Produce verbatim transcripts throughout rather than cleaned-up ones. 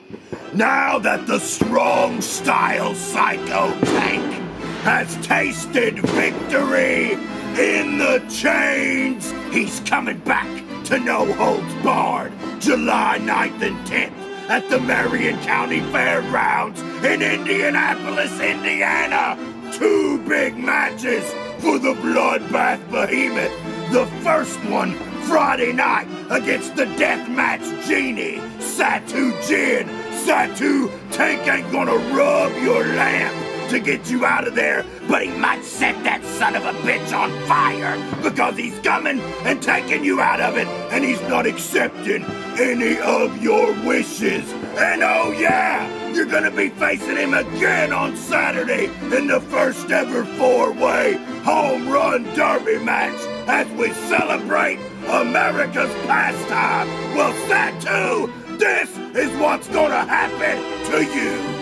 Now that the strong style Psycho Tank has tasted victory in the chains, he's coming back to No Holds Barred, July ninth and tenth at the Marion County Fairgrounds in Indianapolis, Indiana. Two big matches for the Bloodbath Behemoth. The first one Friday night against the Deathmatch Genie, Satu Jin. Satu, Tank ain't gonna rub your lamp to get you out of there, but he might set that son of a bitch on fire because he's coming and taking you out of it, and he's not accepting any of your wishes. And oh yeah, you're gonna be facing him again on Saturday in the first ever four-way home run derby match as we celebrate America's pastime. Well, Satu, this is what's gonna happen to you.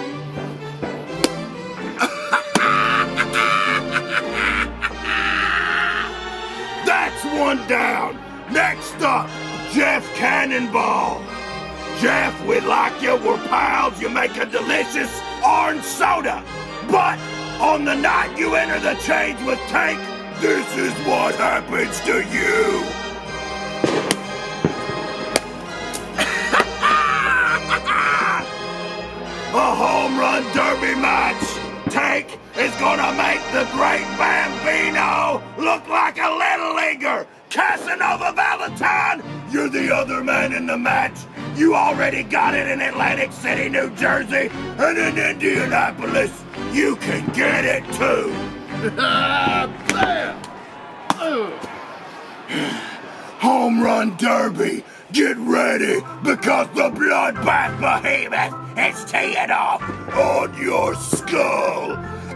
That's one down. Next up, Jeff Cannonball. Jeff, we like you, we're pals, you make a delicious orange soda. But on the night you enter the change with Tank, this is what happens to you. A home run derby match. Tank is gonna make the great Bambino look like a little leaguer. Casanova Valentine, you're the other man in the match. You already got it in Atlantic City, New Jersey, and in Indianapolis. You can get it too. Bam! Home run derby. Get ready, because the Bloodbath Behemoth is teeing off on your skull.